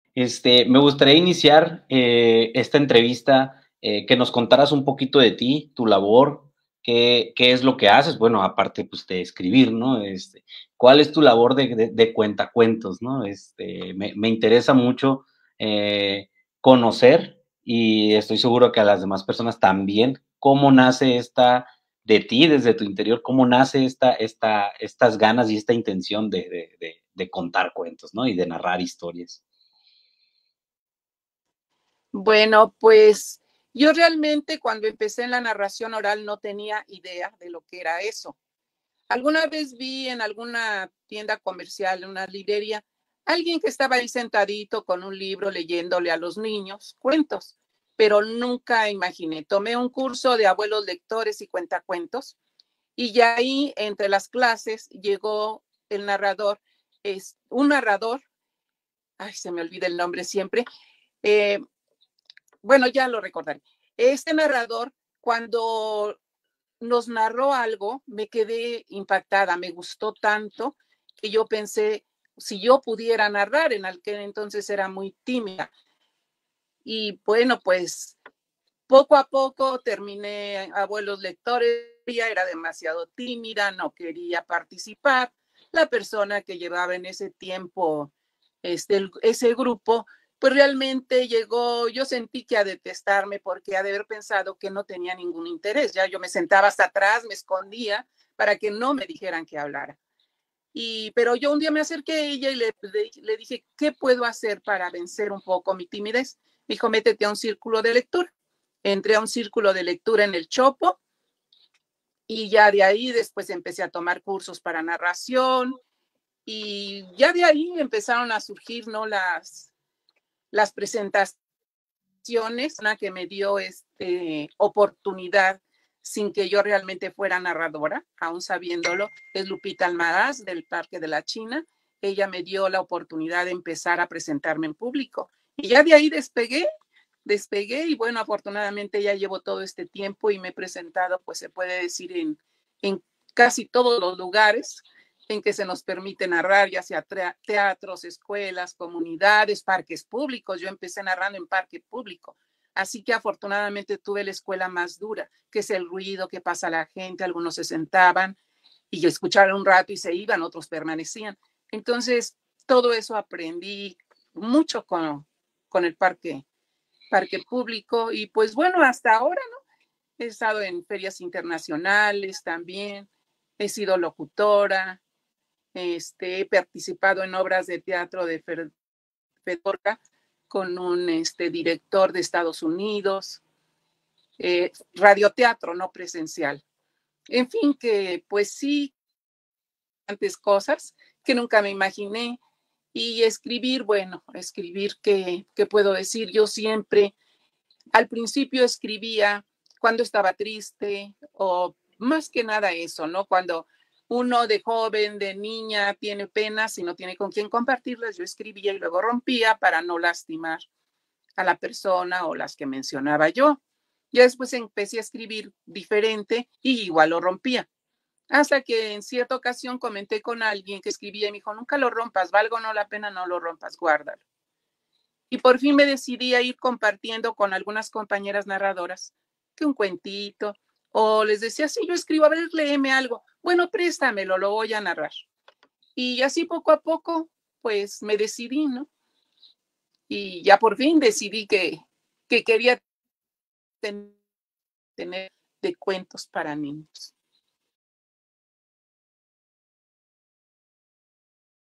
Me gustaría iniciar esta entrevista, que nos contaras un poquito de ti, tu labor, qué es lo que haces, bueno, aparte pues, de escribir, ¿no? ¿Cuál es tu labor de cuentacuentos, ¿no? Me interesa mucho conocer y estoy seguro que a las demás personas también, cómo nace de ti, desde tu interior, cómo nace estas ganas y esta intención de contar cuentos, ¿no? Y de narrar historias. Bueno, pues yo realmente cuando empecé en la narración oral no tenía idea de lo que era eso. Alguna vez vi en alguna tienda comercial, en una librería, alguien que estaba ahí sentadito con un libro leyéndole a los niños cuentos, pero nunca imaginé. Tomé un curso de abuelos lectores y cuentacuentos y ya ahí entre las clases llegó el narrador, es un narrador, ay, se me olvida el nombre siempre, eh, bueno, ya lo recordaré. Este narrador, cuando nos narró algo, me quedé impactada, me gustó tanto que yo pensé, si yo pudiera narrar, en aquel entonces era muy tímida. Y bueno, pues poco a poco terminé Abuelos Lectores, ya era demasiado tímida, no quería participar. La persona que llevaba en ese tiempo ese grupo, pues realmente llegó, yo sentí que a detestarme porque ha de haber pensado que no tenía ningún interés. Ya yo me sentaba hasta atrás, me escondía para que no me dijeran que hablara. Pero yo un día me acerqué a ella y le dije, ¿qué puedo hacer para vencer un poco mi timidez? Me dijo, métete a un círculo de lectura. Entré a un círculo de lectura en el Chopo y ya de ahí después empecé a tomar cursos para narración y ya de ahí empezaron a surgir, ¿no? Las presentaciones, una que me dio oportunidad sin que yo realmente fuera narradora, aún sabiéndolo, es Lupita Almaraz del Parque de la China. Ella me dio la oportunidad de empezar a presentarme en público. Y ya de ahí despegué y bueno, afortunadamente ya llevo todo este tiempo y me he presentado, pues se puede decir, en casi todos los lugares en que se nos permite narrar, ya sea teatros, escuelas, comunidades, parques públicos. Yo empecé narrando en parque público. Así que afortunadamente tuve la escuela más dura, que es el ruido que pasa a la gente. Algunos se sentaban y escucharon un rato y se iban, otros permanecían. Entonces, todo eso aprendí mucho con el parque público y pues bueno, hasta ahora, ¿no? He estado en ferias internacionales también, he sido locutora, he participado en obras de teatro de Fedorca con un director de Estados Unidos, radioteatro no presencial. En fin, que pues sí, antes cosas que nunca me imaginé. Y escribir, bueno, escribir, ¿qué puedo decir? Yo siempre, al principio escribía cuando estaba triste o más que nada eso, ¿no? Cuando uno de joven, de niña, tiene penas y no tiene con quién compartirlas, yo escribía y luego rompía para no lastimar a la persona o las que mencionaba yo. Ya después empecé a escribir diferente y igual lo rompía. Hasta que en cierta ocasión comenté con alguien que escribía y me dijo, nunca lo rompas, valga o no la pena, no lo rompas, guárdalo. Y por fin me decidí a ir compartiendo con algunas compañeras narradoras que un cuentito, o les decía, sí, yo escribo, a ver, léeme algo. Bueno, préstamelo, lo voy a narrar. Y así poco a poco, pues me decidí, ¿no? Y ya por fin decidí que quería tener de cuentos para niños.